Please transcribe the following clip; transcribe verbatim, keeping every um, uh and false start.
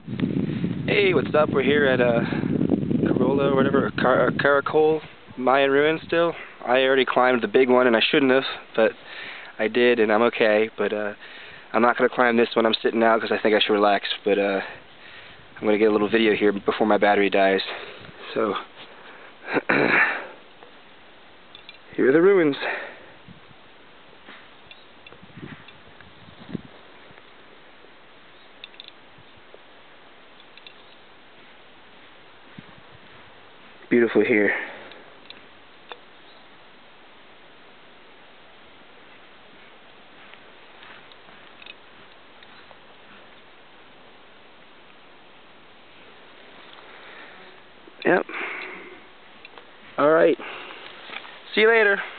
Hey, what's up? We're here at uh, Corolla or whatever, Car Caracol, Mayan ruins still. I already climbed the big one and I shouldn't have, but I did and I'm okay. But uh, I'm not going to climb this one. I'm sitting out because I think I should relax. But uh, I'm going to get a little video here before my battery dies. So, here are the ruins. Beautiful here. Yep. All right. See you later.